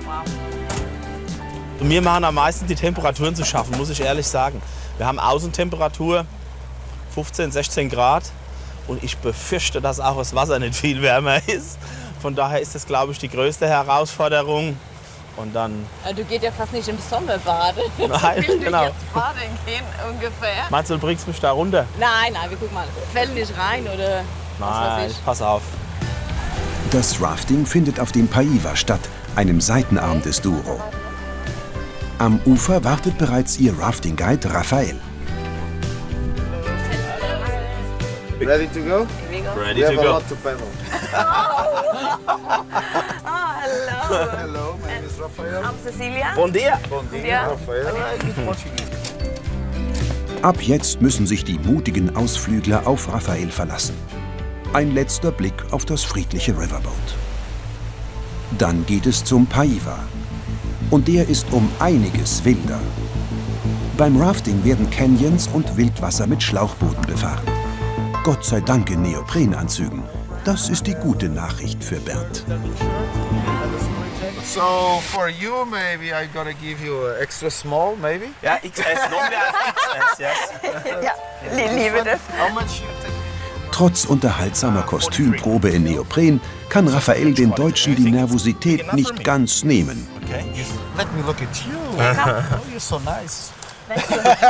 Mir machen am meisten die Temperaturen zu schaffen, muss ich ehrlich sagen. Wir haben Außentemperatur fünfzehn, sechzehn Grad und ich befürchte, dass auch das Wasser nicht viel wärmer ist. Von daher ist das, glaube ich, die größte Herausforderung. Und dann du gehst ja fast nicht im Sommer baden. Nein, Willst genau. du jetzt baden gehen ungefähr? Meinst du, du bringst mich da runter? Nein, nein, wir gucken mal. Fällt nicht rein oder was weiß Nein, ich. pass auf. Das Rafting findet auf dem Paiva statt, einem Seitenarm des Douro. Am Ufer wartet bereits ihr Rafting-Guide Raphael. Ready to go? Ready we to have go. a lot to paddle. Oh, hello. Hello, my name is Raphael. I'm Cecilia. Bon dia. Bon dia, dia. Raphael. I speak Portuguese. Ab jetzt müssen sich die mutigen Ausflügler auf Raphael verlassen. Ein letzter Blick auf das friedliche Riverboat. Dann geht es zum Paiva. Und der ist um einiges wilder. Beim Rafting werden Canyons und Wildwasser mit Schlauchbooten befahren. Gott sei Dank in Neoprenanzügen. Das ist die gute Nachricht für Bernd. So for you, maybe I gotta give you a extra small, maybe. Ja, X S, noch mehr als X S, yes. Ja, liebe das. How much you take? Trotz unterhaltsamer Kostümprobe in Neopren kann Raphael den Deutschen die Nervosität nicht ganz nehmen. Okay. Let me look at you. Oh, you're so nice. Now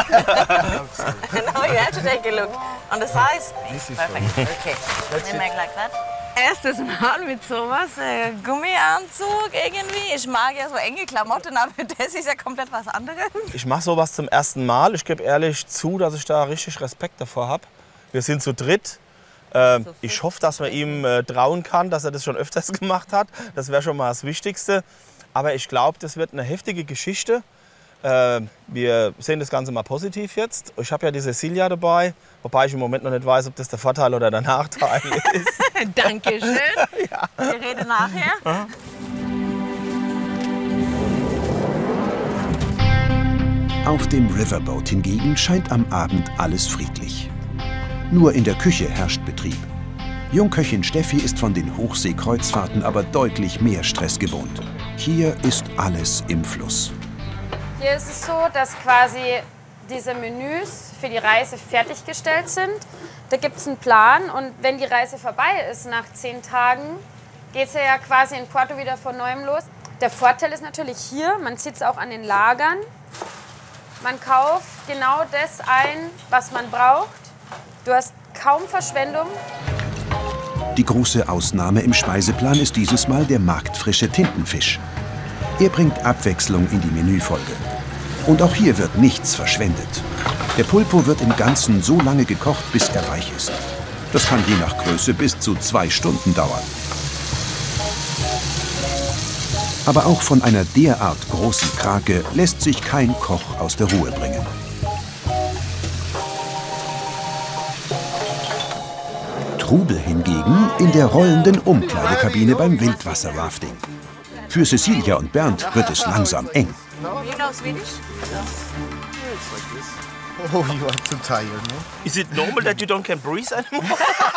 you have to take a look on the size. This is Perfect. so- Okay. That's Then it. make like that. Erstes Mal mit sowas, äh, Gummianzug irgendwie. Ich mag ja so enge Klamotten, aber das ist ja komplett was anderes. Ich mache sowas zum ersten Mal. Ich gebe ehrlich zu, dass ich da richtig Respekt davor habe. Wir sind zu dritt. Äh, ich hoffe, dass man ihm äh, trauen kann, dass er das schon öfters gemacht hat. Das wäre schon mal das Wichtigste. Aber ich glaube, das wird eine heftige Geschichte. Äh, wir sehen das Ganze mal positiv jetzt. Ich habe ja die Cecilia dabei, wobei ich im Moment noch nicht weiß, ob das der Vorteil oder der Nachteil ist. Dankeschön. Ja. Wir reden nachher. Auf dem Riverboat hingegen scheint am Abend alles friedlich. Nur in der Küche herrscht Betrieb. Jungköchin Steffi ist von den Hochseekreuzfahrten aber deutlich mehr Stress gewohnt. Hier ist alles im Fluss. Hier ist es so, dass quasi diese Menüs für die Reise fertiggestellt sind. Da gibt es einen Plan und wenn die Reise vorbei ist, nach zehn Tagen, geht es ja quasi in Porto wieder von Neuem los. Der Vorteil ist natürlich hier, man sieht es auch an den Lagern. Man kauft genau das ein, was man braucht. Du hast kaum Verschwendung. Die große Ausnahme im Speiseplan ist dieses Mal der marktfrische Tintenfisch. Er bringt Abwechslung in die Menüfolge. Und auch hier wird nichts verschwendet. Der Pulpo wird im Ganzen so lange gekocht, bis er weich ist. Das kann je nach Größe bis zu zwei Stunden dauern. Aber auch von einer derart großen Krake lässt sich kein Koch aus der Ruhe bringen. Trubel hingegen in der rollenden Umkleidekabine beim Wildwasser-Rafting. Für Cecilia und Bernd wird es langsam eng. Oh, you are too tired, no? Is it normal that you don't can breathe anymore?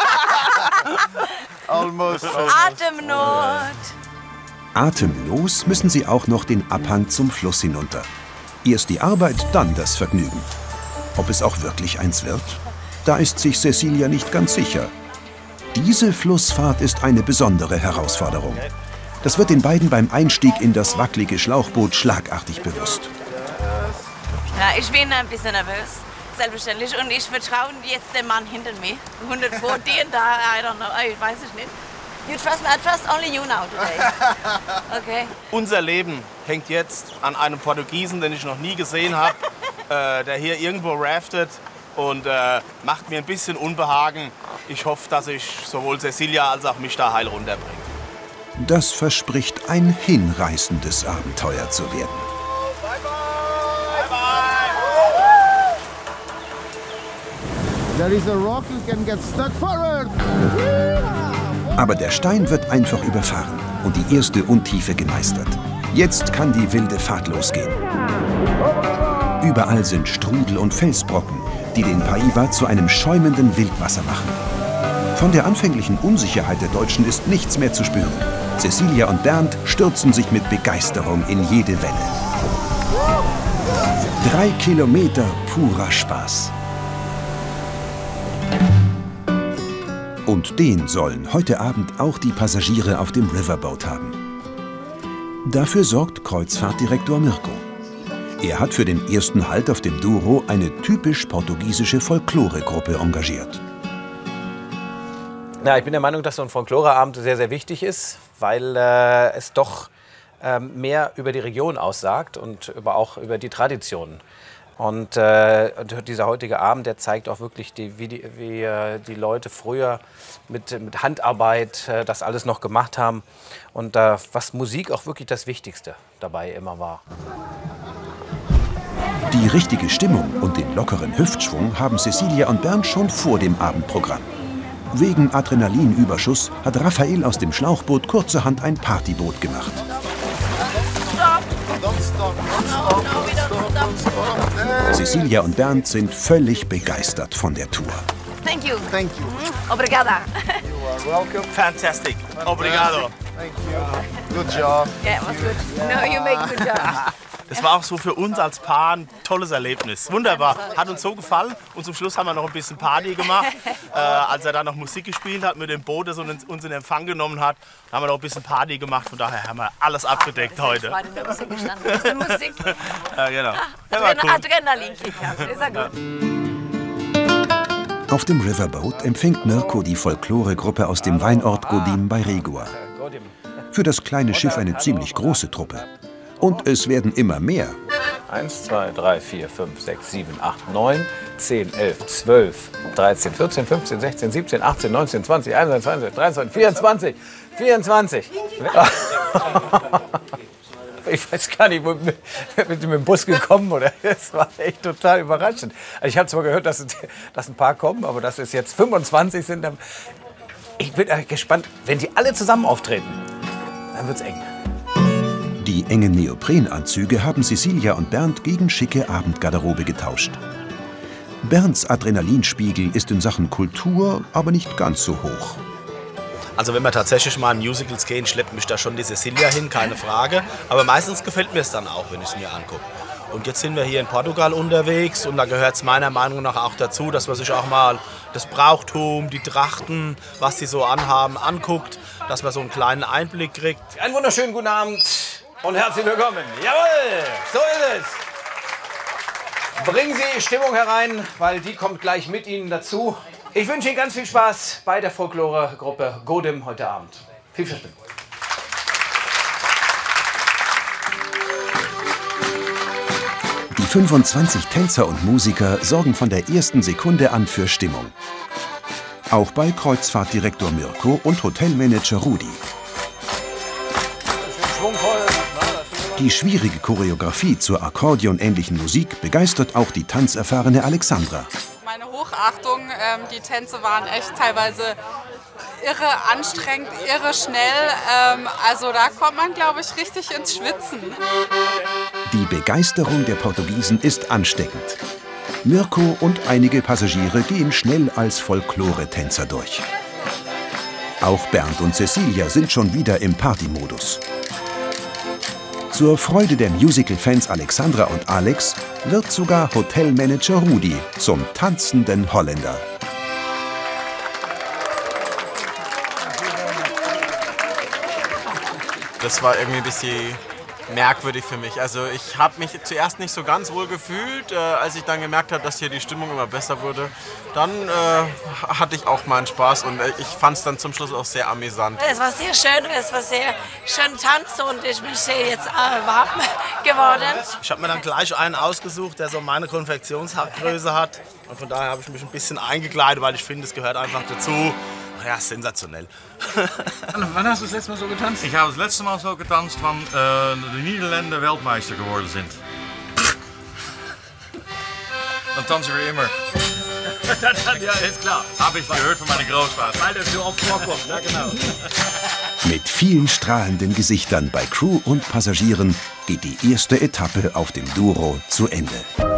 Almost. Atemnot. Atemlos müssen sie auch noch den Abhang zum Fluss hinunter. Erst die Arbeit, dann das Vergnügen. Ob es auch wirklich eins wird? Da ist sich Cecilia nicht ganz sicher. Diese Flussfahrt ist eine besondere Herausforderung. Das wird den beiden beim Einstieg in das wackelige Schlauchboot schlagartig bewusst. Ja, ich bin ein bisschen nervös, selbstverständlich. Und ich vertraue jetzt dem Mann hinter mir. hundert Pro, den da, I don't know, ich weiß es nicht. You trust me, I trust only you now today. Okay. Unser Leben hängt jetzt an einem Portugiesen, den ich noch nie gesehen habe, äh, der hier irgendwo raftet und äh, macht mir ein bisschen Unbehagen. Ich hoffe, dass ich sowohl Cecilia als auch mich da heil runterbringe. Das verspricht ein hinreißendes Abenteuer zu werden. There is a rock, you can get stuck forward. Aber der Stein wird einfach überfahren und die erste Untiefe gemeistert. Jetzt kann die wilde Fahrt losgehen. Überall sind Strudel und Felsbrocken, die den Paiva zu einem schäumenden Wildwasser machen. Von der anfänglichen Unsicherheit der Deutschen ist nichts mehr zu spüren. Cecilia und Bernd stürzen sich mit Begeisterung in jede Welle. Drei Kilometer purer Spaß. Und den sollen heute Abend auch die Passagiere auf dem Riverboat haben. Dafür sorgt Kreuzfahrtdirektor Mirko. Er hat für den ersten Halt auf dem Douro eine typisch portugiesische Folkloregruppe engagiert. Na, ich bin der Meinung, dass so ein Folkloreabend sehr, sehr wichtig ist, weil äh, es doch äh, mehr über die Region aussagt und über, auch über die Traditionen. Und äh, dieser heutige Abend, der zeigt auch wirklich, die, wie, die, wie äh, die Leute früher mit, mit Handarbeit äh, das alles noch gemacht haben. Und äh, was Musik auch wirklich das Wichtigste dabei immer war. Die richtige Stimmung und den lockeren Hüftschwung haben Cecilia und Bernd schon vor dem Abendprogramm. Wegen Adrenalinüberschuss hat Raphael aus dem Schlauchboot kurzerhand ein Partyboot gemacht. Cecilia und Bernd sind völlig begeistert von der Tour. Thank you. Thank you. Obrigada. You are welcome. Fantastic. Obrigado. Thank you. Good job. Yeah, it was good. No, you make a good job. Das war auch so für uns als Paar ein tolles Erlebnis. Wunderbar. Hat uns so gefallen. Und zum Schluss haben wir noch ein bisschen Party gemacht. Äh, als er dann noch Musik gespielt hat mit dem Boot, das uns in Empfang genommen hat, haben wir noch ein bisschen Party gemacht. Von daher haben wir alles abgedeckt ah, heute. War nur Musik gestanden. Ein bisschen Musik. Ja, genau. Ah, war cool. Adrenalinkick. Ist ja gut. Auf dem Riverboat empfängt Mirko die Folkloregruppe aus dem Weinort Godim bei Regua. Für das kleine Schiff eine ziemlich große Truppe. Und es werden immer mehr. eins, zwei, drei, vier, fünf, sechs, sieben, acht, neun, zehn, elf, zwölf, dreizehn, vierzehn, fünfzehn, sechzehn, siebzehn, achtzehn, neunzehn, zwanzig, einundzwanzig, zweiundzwanzig, dreiundzwanzig, vierundzwanzig, vierundzwanzig. Ich weiß gar nicht, wo, mit, mit dem Bus gekommen oder? Das war echt total überraschend. Also ich habe zwar gehört, dass, dass ein paar kommen, aber dass es jetzt fünfundzwanzig sind. Dann, ich bin gespannt, wenn die alle zusammen auftreten, dann wird's eng. Die engen Neoprenanzüge haben Cecilia und Bernd gegen schicke Abendgarderobe getauscht. Bernds Adrenalinspiegel ist in Sachen Kultur aber nicht ganz so hoch. Also wenn wir tatsächlich mal in Musicals gehen, schleppt mich da schon die Cecilia hin, keine Frage. Aber meistens gefällt mir es dann auch, wenn ich es mir angucke. Und jetzt sind wir hier in Portugal unterwegs und da gehört es meiner Meinung nach auch dazu, dass man sich auch mal das Brauchtum, die Trachten, was sie so anhaben, anguckt, dass man so einen kleinen Einblick kriegt. Einen wunderschönen guten Abend und herzlich willkommen. Jawohl, so ist es. Bringen Sie Stimmung herein, weil die kommt gleich mit Ihnen dazu. Ich wünsche Ihnen ganz viel Spaß bei der Folklore-Gruppe Godem heute Abend. Viel Spaß. Die fünfundzwanzig Tänzer und Musiker sorgen von der ersten Sekunde an für Stimmung. Auch bei Kreuzfahrtdirektor Mirko und Hotelmanager Rudi. Die schwierige Choreografie zur akkordeonähnlichen Musik begeistert auch die tanzerfahrene Alexandra. Meine Hochachtung, ähm, die Tänze waren echt teilweise irre anstrengend, irre schnell. Ähm, also da kommt man, glaube ich, richtig ins Schwitzen. Die Begeisterung der Portugiesen ist ansteckend. Mirko und einige Passagiere gehen schnell als Folklore-Tänzer durch. Auch Bernd und Cecilia sind schon wieder im Partymodus. Zur Freude der Musical-Fans Alexandra und Alex wird sogar Hotelmanager Rudi zum tanzenden Holländer. Das war irgendwie ein bisschen merkwürdig für mich. Also ich habe mich zuerst nicht so ganz wohl gefühlt, äh, als ich dann gemerkt habe, dass hier die Stimmung immer besser wurde. Dann äh, hatte ich auch meinen Spaß und äh, ich fand es dann zum Schluss auch sehr amüsant. Es war sehr schön, es war sehr schön Tanz und ich bin sehr jetzt äh, warm geworden. Ich habe mir dann gleich einen ausgesucht, der so meine Konfektionsgröße hat. Und von daher habe ich mich ein bisschen eingekleidet, weil ich finde, es gehört einfach dazu. Ja, sensationell. Wann hast du das letzte Mal so getanzt? Ich habe das letzte Mal so getanzt, wann äh, die Niederländer Weltmeister geworden sind. Dann tanzen wir immer. Ja, ist klar. Habe ich gehört von meiner Großvater. Weil das so oft vorkommt, ja genau. Mit vielen strahlenden Gesichtern bei Crew und Passagieren geht die erste Etappe auf dem Douro zu Ende.